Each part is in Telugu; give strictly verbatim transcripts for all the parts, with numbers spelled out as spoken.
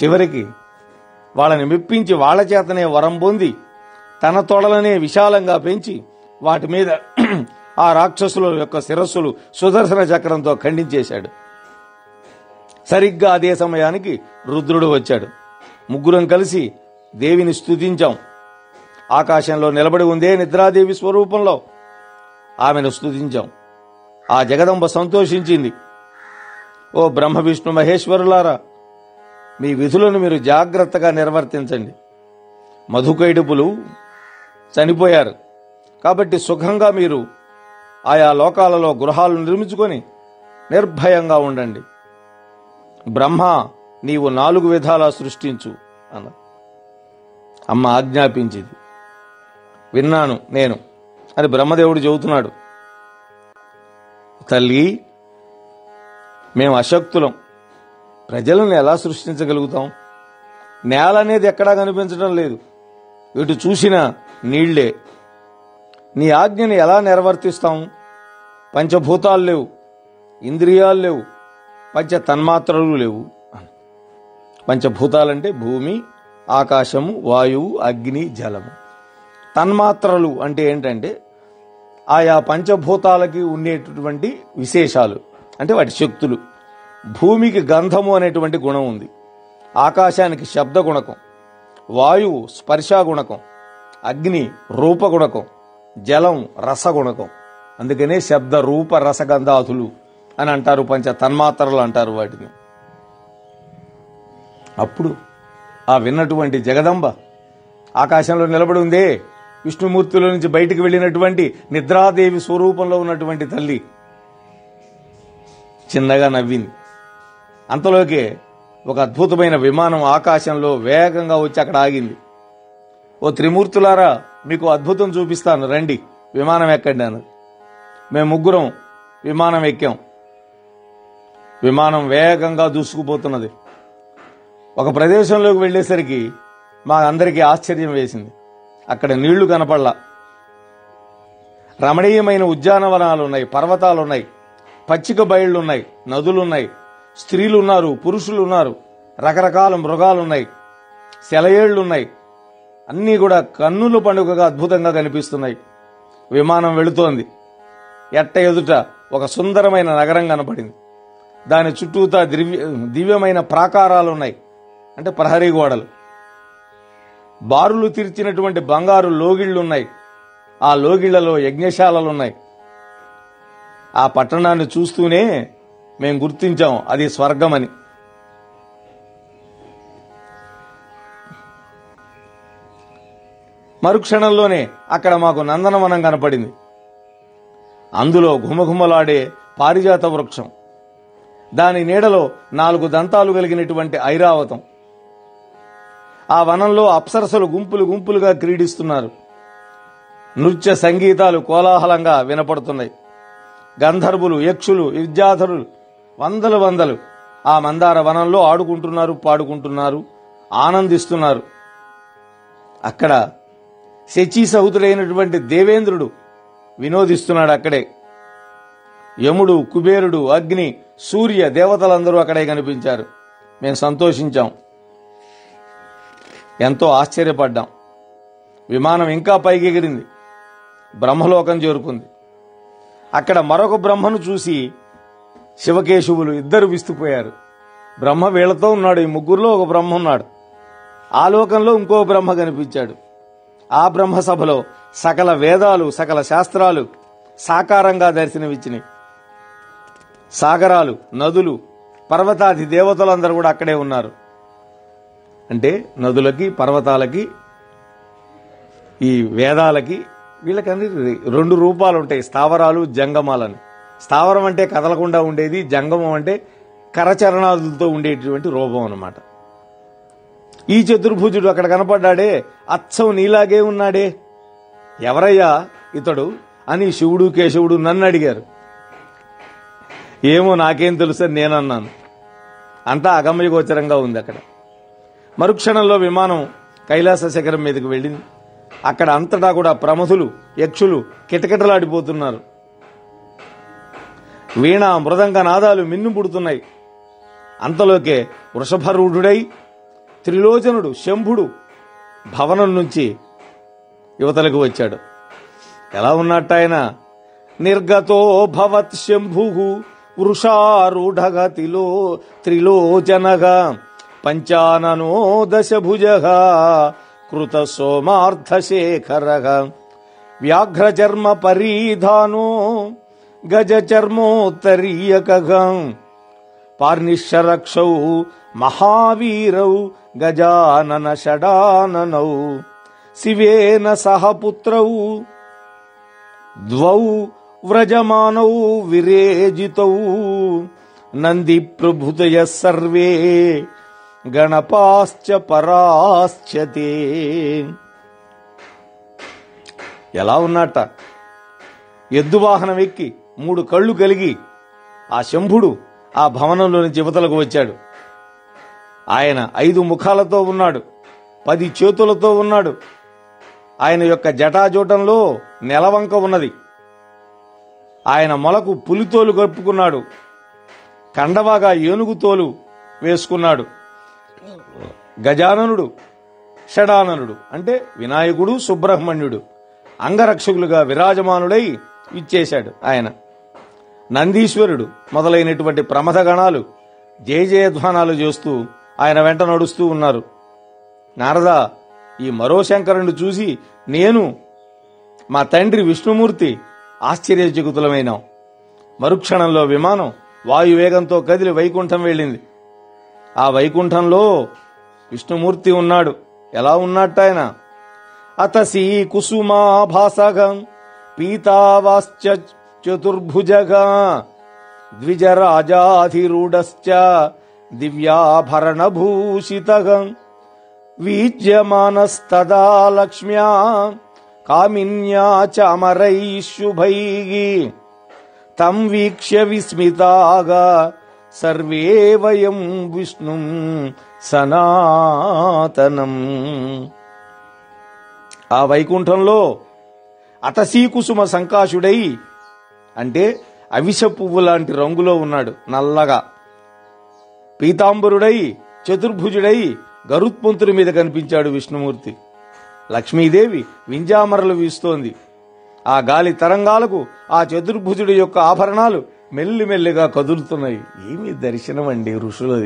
చివరికి వాళ్ళని మెప్పించి వాళ్ల చేతనే వరం పొంది తన తొడలనే విశాలంగా పెంచి వాటి మీద ఆ రాక్షసుల యొక్క శిరస్సులు సుదర్శన చక్రంతో ఖండించేశాడు. సరిగ్గా అదే సమయానికి రుద్రుడు వచ్చాడు. ముగ్గురం కలిసి దేవిని స్తుతించాం. ఆకాశంలో నిలబడి ఉందే నిద్రాదేవి స్వరూపంలో ఆమెను స్తుతించాం. ఆ జగదంబ సంతోషించింది. ఓ బ్రహ్మ విష్ణు మహేశ్వరులారా, మీ విధులను మీరు జాగ్రత్తగా నిర్వర్తించండి. మధుకైటపులు చనిపోయారు కాబట్టి సుఖంగా మీరు ఆయా లోకాలలో గృహాలు నిర్మించుకొని నిర్భయంగా ఉండండి. బ్రహ్మ, నీవు నాలుగు విధాలా సృష్టించు అన్న అమ్మ ఆజ్ఞాపించింది. విన్నాను నేను అని బ్రహ్మదేవుడు చెబుతున్నాడు. తల్లి, మేము అశక్తులం, ప్రజలను ఎలా సృష్టించగలుగుతాం? నేల అనేది ఎక్కడా కనిపించడం లేదు, ఇటు చూసినా నీళ్లే. నీ ఆజ్ఞని ఎలా నిర్వర్తిస్తాం? పంచభూతాలు లేవు, ఇంద్రియాలు లేవు, పంచ తన్మాత్రలు లేవు. పంచభూతాలంటే భూమి, ఆకాశము, వాయువు, అగ్ని, జలము. తన్మాత్రలు అంటే ఏంటంటే ఆయా పంచభూతాలకి ఉండేటటువంటి విశేషాలు, అంటే వాటి శక్తులు. భూమికి గంధము అనేటువంటి గుణం ఉంది, ఆకాశానికి శబ్ద గుణకం, వాయువు స్పర్శా గుణకం, అగ్ని రూపగుణకం, జలం రసగుణకం. అందుకనే శబ్ద రూప రసగంధాతులు అని అంటారు, పంచ తన్మాత్రలు అంటారు వాటిని. అప్పుడు ఆ విన్నటువంటి జగదంబ ఆకాశంలో నిలబడి ఉందే విష్ణుమూర్తిలో నుంచి బయటికి వెళ్ళినటువంటి నిద్రాదేవి స్వరూపంలో ఉన్నటువంటి తల్లి చిన్నగా నవ్వింది. అంతలోకే ఒక అద్భుతమైన విమానం ఆకాశంలో వేగంగా వచ్చి అక్కడ ఆగింది. ఓ త్రిమూర్తులారా, మీకు అద్భుతం చూపిస్తాను, రండి, విమానం ఎక్కండి అన్నది. మేము ముగ్గురం విమానం ఎక్కాం. విమానం వేగంగా దూసుకుపోతున్నది. ఒక ప్రదేశంలోకి వెళ్లేసరికి మా అందరికీ ఆశ్చర్యం వేసింది. అక్కడ నీళ్లు కనపడలా. రమణీయమైన ఉద్యానవనాలున్నాయి, పర్వతాలున్నాయి, పచ్చిక బయళ్లున్నాయి, నదులున్నాయి, స్త్రీలున్నారు, పురుషులున్నారు, రకరకాల మృగాలున్నాయి, సెలయేళ్లున్నాయి. అన్నీ కూడా కన్నుల పండుగగా అద్భుతంగా కనిపిస్తున్నాయి. విమానం వెళుతోంది. ఎట్ట ఎదుట ఒక సుందరమైన నగరం కనపడింది. దాని చుట్టూతా దివ్య దివ్యమైన ప్రాకారాలున్నాయి, అంటే ప్రహరీ గోడలు. బారులు తీర్చినటువంటి బంగారు లోగిళ్లున్నాయి. ఆ లోగిళ్లలో యజ్ఞశాలలున్నాయి. ఆ పట్టణాన్ని చూస్తూనే మేము గుర్తించాం అది స్వర్గమని. మరుక్షణంలోనే అక్కడ మాకు నందనవనం కనపడింది. అందులో ఘుమఘుమలాడే పారిజాత వృక్షం, దాని నీడలో నాలుగు దంతాలు కలిగినటువంటి ఐరావతం. ఆ వనంలో అప్సరసలు గుంపులు గుంపులుగా క్రీడిస్తున్నారు. నృత్య సంగీతాలు కోలాహలంగా వినపడుతున్నాయి. గంధర్వులు, యక్షులు, విద్యాధరులు వందలు వందలు ఆ మందార వనంలో ఆడుకుంటున్నారు, పాడుకుంటున్నారు, ఆనందిస్తున్నారు. అక్కడ శచీ సహుతుడైనటువంటి దేవేంద్రుడు వినోదిస్తున్నాడు. అక్కడే యముడు, కుబేరుడు, అగ్ని, సూర్య దేవతలందరూ అక్కడే కనిపించారు. మేము సంతోషించాం, ఎంతో ఆశ్చర్యపడ్డాం. విమానం ఇంకా పైకి ఎగిరింది, బ్రహ్మలోకం చేరుకుంది. అక్కడ మరొక బ్రహ్మను చూసి శివకేశవులు ఇద్దరు విస్తుపోయారు. బ్రహ్మ వీళ్లతో ఉన్నాడు, ఈ ముగ్గురులో ఒక బ్రహ్మ ఉన్నాడు. ఆ లోకంలో ఇంకో బ్రహ్మ కనిపించాడు. ఆ బ్రహ్మ సభలో సకల వేదాలు, సకల శాస్త్రాలు సాకారంగా దర్శనమిచ్చినాయి. సాగరాలు, నదులు, పర్వతాది దేవతలందరూ కూడా అక్కడే ఉన్నారు. అంటే నదులకి, పర్వతాలకి, ఈ వేదాలకి, వీళ్ళకన్నీ రెండు రూపాలు ఉంటాయి, స్థావరాలు, జంగమాలని. స్థావరం అంటే కదలకుండా ఉండేది, జంగమం అంటే కరచరణాదులతో ఉండేటువంటి రూపం అన్నమాట. ఈ చతుర్భుజుడు అక్కడ కనపడ్డాడే, అచ్చం నీలాగే ఉన్నాడే, ఎవరయ్యా ఇతడు అని శివుడు, కేశవుడు నన్ను అడిగారు. ఏమో నాకేం తెలుసని నేనన్నాను. అంతా అగమ్యగోచరంగా ఉంది అక్కడ. మరుక్షణంలో విమానం కైలాస శిఖరం మీదకి వెళ్ళింది. అక్కడ అంతటా కూడా ప్రమథులు, యక్షులు కిటకిటలాడిపోతున్నారు. వీణ మృదంగ నాదాలు మిన్ను పుడుతున్నాయి. అంతలోకే వృషభరూఢుడై త్రిలోచనుడు శంభుడు భవనం నుంచి యువతలకు వచ్చాడు. ఎలా ఉన్నట్టు ఆయన? నిర్గతో భవత్ శంభు వృషారూఢగతిలో త్రిలోచనగా పంచాననో దశభుజః కృత సోమార్థశేఖరః వ్యాఘ్రచర్మ పరీధానో గజచర్మోత్తరీయకః పార్నిశ్యరక్షౌ మహావీరౌ గజానన షడాననౌ శివేన సహ పుత్రౌ ద్వౌ వ్రజమానౌ విరేజితౌ నంది ప్రభుతయ సర్వే గణపాశ్చ పరాశ్చతే. ఎలా ఉన్నట్ట? ఎద్దు వాహనం ఎక్కి మూడు కళ్ళు కలిగి ఆ శంభుడు ఆ భవనంలోని యువతలకు వచ్చాడు. ఆయన ఐదు ముఖాలతో ఉన్నాడు, పది చేతులతో ఉన్నాడు. ఆయన యొక్క జటాజూటంలో నెలవంక ఉన్నది. ఆయన మొలకు పులితోలు కప్పుకున్నాడు, కండవాగా ఏనుగు తోలు వేసుకున్నాడు. గజాననుడు షడాననుడు అంటే వినాయకుడు సుబ్రహ్మణ్యుడు అంగరక్షకులుగా విరాజమానుడై ఇచ్చేశాడు. ఆయన నందీశ్వరుడు మొదలైనటువంటి ప్రమథ గణాలు జయ జయధ్వానాలు చేస్తూ ఆయన వెంట నడుస్తూ ఉన్నారు. నారద, ఈ మరో శంకరుని చూసి నేను మా తండ్రి విష్ణుమూర్తి ఆశ్చర్యచకితులమైనాం. మరుక్షణంలో విమానం వాయువేగంతో కదిలి వైకుంఠం వెళ్ళింది. ఆ వైకుంఠంలో విష్ణుమూర్తి ఉన్నాడు. ఎలా ఉన్నట్టు ఆయన? అతసీ కుసుమాభాసగం పీతావాశ్చ చతుర్భుజగా ద్విజరాజాధిరూఢశ్చ దివ్యాభరణభూషితగం వీజ్యమానస్తదా లక్ష్మ్యా కామిన్యా చ అమరైః శుభైః తం వీక్ష్య విస్మితాగా సర్వే వయం విష్ణుం సనాతనం. ఆ వైకుంఠంలో అతసీకుసుమ సంకాశుడై అంటే అవిష పువ్వు లాంటి రంగులో ఉన్నాడు, నల్లగా. పీతాంబరుడై చతుర్భుజుడై గరుత్మంతుడి మీద కనిపించాడు విష్ణుమూర్తి. లక్ష్మీదేవి వింజామరలు వీస్తోంది. ఆ గాలి తరంగాలకు ఆ చతుర్భుజుడి యొక్క ఆభరణాలు మెల్లిమెల్లిగా కదులుతున్నాయి. ఏమి దర్శనం అండి ఋషులది!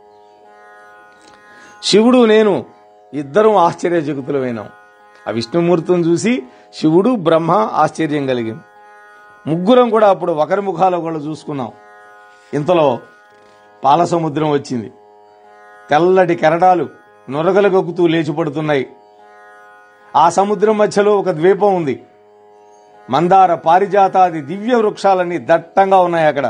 శివుడు నేను ఇద్దరం ఆశ్చర్యచకితులమైనాం. ఆ విష్ణుమూర్తిని చూసి శివుడు బ్రహ్మ ఆశ్చర్యం కలిగింది. ముగ్గురం కూడా అప్పుడు ఒకరి ముఖాలు ఒకళ్ళు చూసుకున్నాం. ఇంతలో పాల సముద్రం వచ్చింది. తెల్లటి కెరటాలు నొరగలు గొక్కుతూ లేచిపడుతున్నాయి. ఆ సముద్రం మధ్యలో ఒక ద్వీపం ఉంది. మందార పారిజాతాది దివ్య వృక్షాలన్నీ దట్టంగా ఉన్నాయి. అక్కడ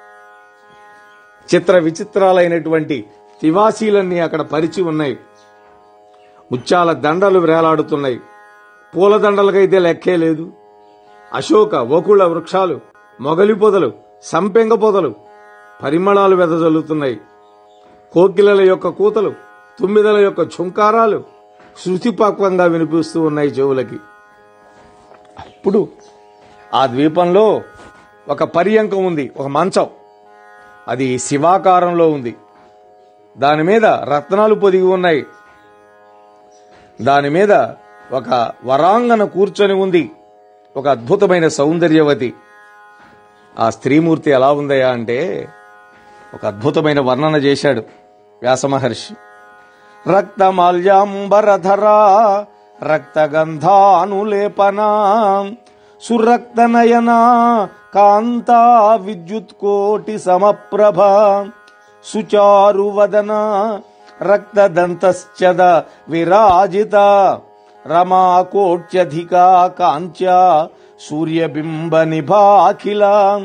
చిత్ర విచిత్రాలైనటువంటి తివాసీలన్నీ అక్కడ పరిచి ఉన్నాయి. ముత్యాల దండలు వేలాడుతున్నాయి. పూల దండలకైతే లెక్కే లేదు. అశోక వకుళ వృక్షాలు, మొగలి పొదలు, సంపెంగ పొదలు పరిమళాలు వెదజల్లుతున్నాయి. కోకిలల యొక్క కూతలు, తుమ్మిదల యొక్క ఝుంకారాలు శృతిపక్వంగా వినిపిస్తూ ఉన్నాయి చెవులకి. అప్పుడు ఆ ద్వీపంలో ఒక పర్యంకం ఉంది, ఒక మంచం. అది శివాకారంలో ఉంది. దాని మీద రత్నాలు పొదిగి ఉన్నాయి. దాని మీద ఒక వరాంగన కూర్చొని ఉంది, ఒక అద్భుతమైన సౌందర్యవతి. ఆ స్త్రీమూర్తి ఎలా ఉందయా అంటే ఒక అద్భుతమైన వర్ణన చేశాడు వ్యాసమహర్షి. రక్తమాల్యాంబరధరా రక్తగంధానులేపనా సురక్తనయనా కాంతా విద్యుత్కోటి సమప్రభ సుచారువదన రక్తదంతశ్చద విరాజిత రమాకోట్యధికా కాంత్యా సూర్యబింబ నిభాఖిల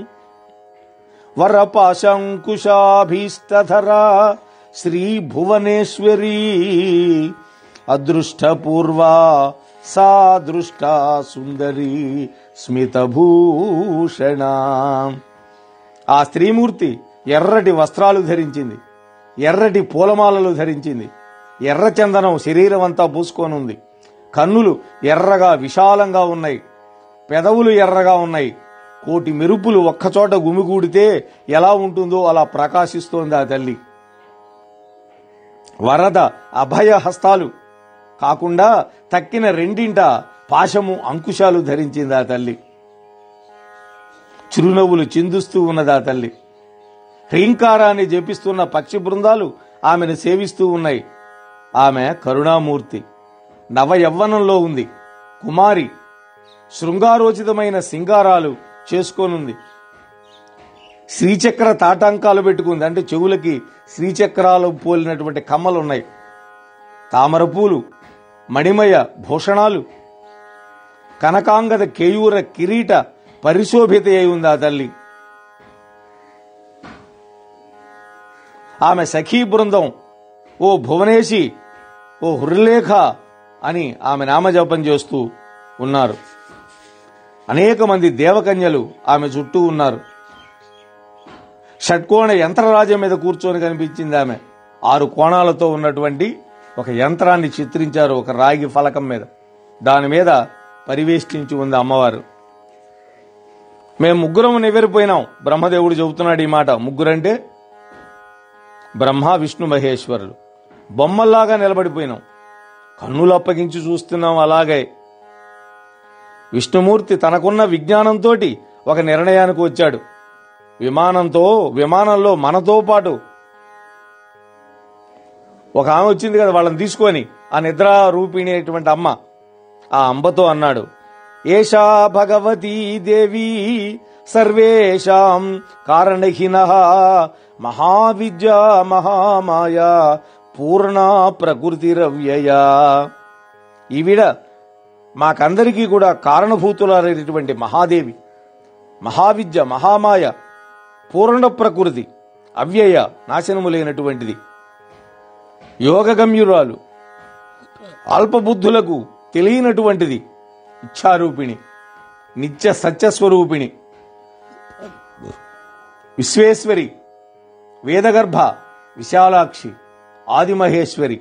వరపాశంకుశాభీష్టధరా శ్రీ భువనేశ్వరీ అదృష్టపూర్వా సా దృష్టా సుందరీ స్మితభూషణ. ఆ స్త్రీమూర్తి ఎర్రటి వస్త్రాలు ధరించింది, ఎర్రటి పూలమాలలు ధరించింది, ఎర్ర చందనం శరీరం అంతా పూసుకొనుంది. కన్నులు ఎర్రగా విశాలంగా ఉన్నాయి, పెదవులు ఎర్రగా ఉన్నాయి. కోటి మెరుపులు ఒక్కచోట గుమిగూడితే ఎలా ఉంటుందో అలా ప్రకాశిస్తోంది ఆ తల్లి. వరద అభయ హస్తాలు కాకుండా తక్కిన రెండింట పాశము అంకుశాలు ధరించింది ఆ తల్లి. చిరునవ్వులు చిందుస్తూ ఉన్నది ఆ తల్లి. హ్రీంకారాన్ని జపిస్తున్న పక్షి బృందాలు ఆమెను సేవిస్తూ ఉన్నాయి. ఆమె కరుణామూర్తి, నవ యవ్వనంలో ఉంది. కుమారి శృంగారోచితమైన సింగారాలు చేసుకోనుంది. శ్రీచక్ర తాటాంకాలు పెట్టుకుంది, అంటే చెవులకి శ్రీచక్రాలు పోలినటువంటి కమ్మలు ఉన్నాయి. తామరపూలు, మణిమయ భూషణాలు, కనకాంగద కేయూర కిరీట పరిశోభిత అయి ఉంది ఆ తల్లి. ఆమె సఖీ బృందం ఓ భువనేశి, ఓ హృలేఖ అని ఆమె నామజపం చేస్తూ ఉన్నారు. అనేక మంది దేవకన్యలు ఆమె చుట్టూ ఉన్నారు. షట్కోణ యంత్రరాజ్యం మీద కూర్చొని కనిపించింది ఆమె. ఆరు కోణాలతో ఉన్నటువంటి ఒక యంత్రాన్ని చిత్రించారు ఒక రాగి ఫలకం మీద. దాని మీద పరివేష్టించి ఉంది అమ్మవారు. మేము ముగ్గురం నివ్వెరిపోయినాం. బ్రహ్మదేవుడు చెబుతున్నాడు ఈ మాట. ముగ్గురంటే బ్రహ్మ విష్ణు మహేశ్వరులు. బొమ్మల్లాగా నిలబడిపోయినాం, కన్నులు అప్పగించి చూస్తున్నాం. అలాగే విష్ణుమూర్తి తనకున్న విజ్ఞానంతో ఒక నిర్ణయానికి వచ్చాడు. విమానంతో విమానంలో మనతో పాటు ఒక ఆమె వచ్చింది కదా, వాళ్ళని తీసుకొని ఆ నిద్రా రూపిణి అయినటువంటి అమ్మ, ఆ అంబతో అన్నాడు, ఏషా భగవతీ దేవి సర్వేషాం కారణహీనః మహావిద్యా మహామాయా పూర్ణ ప్రకృతిరవ్యయా. ఈవిడ మాకందరికీ కూడా కారణభూతులైనటువంటి మహాదేవి, మహావిద్య మహామాయ, పూర్ణ ప్రకృతి, అవ్యయ నాశనము లేనటువంటిది, యోగగమ్యురాలు, అల్పబుద్ధులకు తెలియనటువంటిది, ఇచ్ఛారూపిణి, నిత్య సత్యస్వరూపిణి, విశ్వేశ్వరి, వేదగర్భ, విశాలాక్షి, ఆదిమహేశ్వరి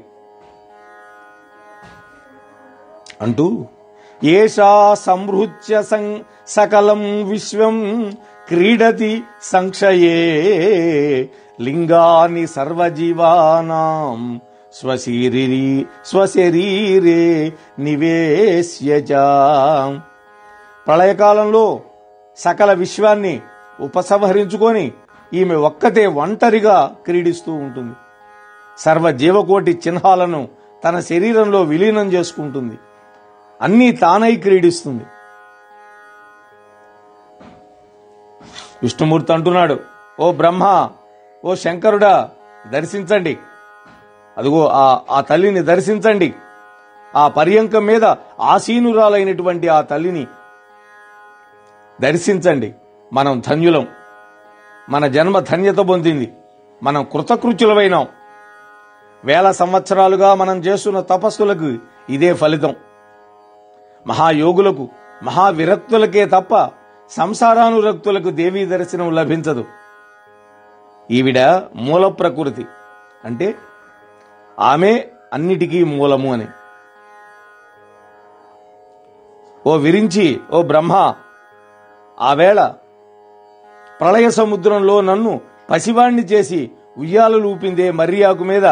అంటూ ఏషా సంహృత్య సకలం విశ్వం క్రీడతి సంక్షయే లింగాని సర్వజీవానాం స్వశరీరీ స్వశరీరే నివేశ్యచ. ప్రళయకాలంలో సకల విశ్వాన్ని ఉపసంహరించుకొని ఈమె ఒక్కతే ఒంటరిగా క్రీడిస్తూ ఉంటుంది. సర్వ జీవకోటి చిహ్నాలను తన శరీరంలో విలీనం చేసుకుంటుంది. అన్నీ తానై క్రీడిస్తుంది. విష్ణుమూర్తి అంటున్నాడు, ఓ బ్రహ్మ, ఓ శంకరుడా, దర్శించండి. అదిగో ఆ ఆ తల్లిని దర్శించండి. ఆ పర్యంకం మీద ఆసీనురాలైనటువంటి ఆ తల్లిని దర్శించండి. మనం ధన్యులం. మన జన్మ ధన్యత పొందింది. మనం కృతకృత్యులమైనాం. వేల సంవత్సరాలుగా మనం చేస్తున్న తపస్సులకు ఇదే ఫలితం. మహాయోగులకు, మహావిరక్తులకే తప్ప సంసారానురక్తులకు దేవీ దర్శనం లభించదు. ఈవిడ మూల ప్రకృతి, అంటే ఆమె అన్నిటికీ మూలము అని. ఓ విరించి, ఓ బ్రహ్మ, ఆవేళ ప్రళయ సముద్రంలో నన్ను పసివాణ్ణి చేసి ఉయ్యాలు లూపిందే మర్యాకు మీద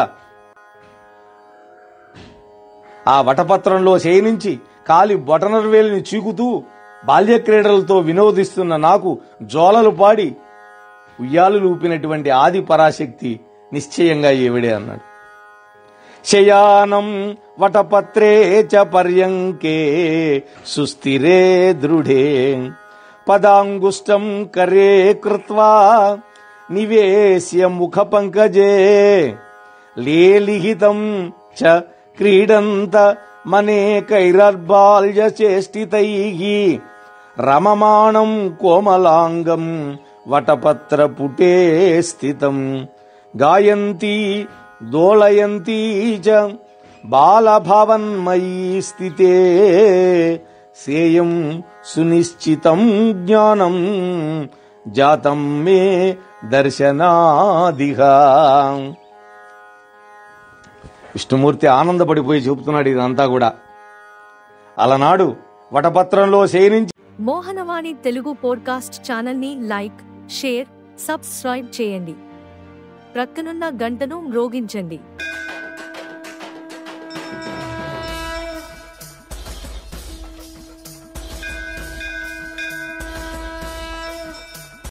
ఆ వటపత్రంలో శయనించి కాలి బొటనర్వేలిని చీకుతూ బాల్యక్రీడలతో వినోదిస్తున్న నాకు జోలలు పాడి ఉయ్యాలు లూపినటువంటి ఆది పరాశక్తి నిశ్చయంగా ఈవిడే అన్నాడు. శయానం వటపత్రే చ పర్యంకే సుస్థిరే దృఢే పదాంగుష్టం కరే కృత్వా నివేశ్య ముఖ పంకజే లేలిహితం చ క్రీడంత మనేకైరర్బాల్య చేష్టితైః రమమాణం కోమలాంగం వటపత్ర పుటే స్థితం గాయంతి దోళయంతి చ బాలభావన్మయీ స్థితే సేయం సునిశ్చితం జ్ఞానం జాతం మే దర్శనాదిహ. విష్ణుమూర్తి ఆనందపడిపోయి చెబుతున్నాడు ఇదంతా కూడా. అలనాడు వటపత్రంలో శయనించి మోహనవాణి తెలుగు పోడ్కాస్ట్ ఛానల్ ని లైక్, షేర్, సబ్స్క్రైబ్ చేయండి. ప్రక్కనున్న గంటను మ్రోగించండి.